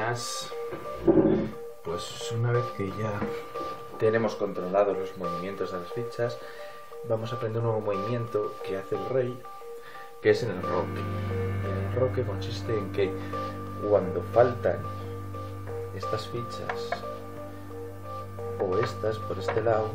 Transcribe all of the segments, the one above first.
buenas. Pues una vez que ya tenemos controlados los movimientos de las fichas, vamos a aprender un nuevo movimiento que hace el rey, que es el enroque. El enroque consiste en que cuando faltan estas fichas o estas por este lado,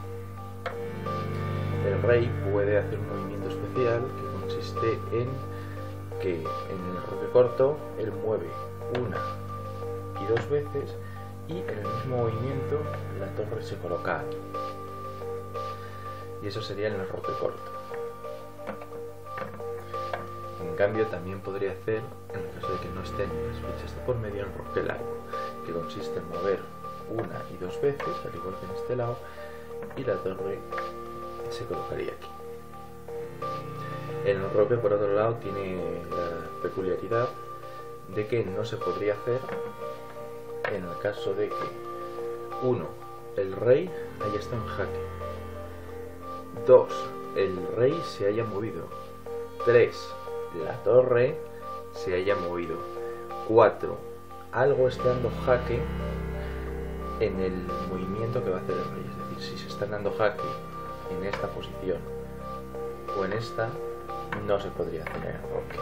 el rey puede hacer un movimiento especial que consiste en que en el enroque corto él mueve una y dos veces y en el mismo movimiento la torre se coloca aquí. Y eso sería el enroque corto. En cambio también podría hacer, en el caso de que no estén las fichas de por medio, el enroque largo, que consiste en mover una y dos veces, al igual que en este lado, y la torre se colocaría aquí. El enroque, por otro lado, tiene la peculiaridad de que no se podría hacer en el caso de que 1. El rey haya estado en jaque, 2. El rey se haya movido, 3. La torre se haya movido, 4. Algo esté dando jaque en el movimiento que va a hacer el rey. Es decir, si se está dando jaque en esta posición o en esta, no se podría hacer el enroque.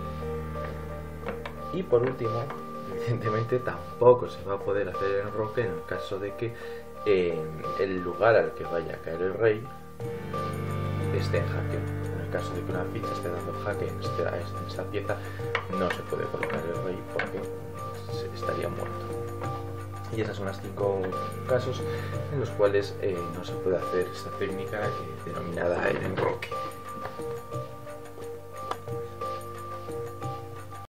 Y por último, evidentemente tampoco se va a poder hacer el enroque en el caso de que el lugar al que vaya a caer el rey esté en jaque. En el caso de que una ficha esté dando jaque en esta pieza, no se puede colocar el rey porque estaría muerto. Y esos son los 5 casos en los cuales no se puede hacer esta técnica denominada el enroque.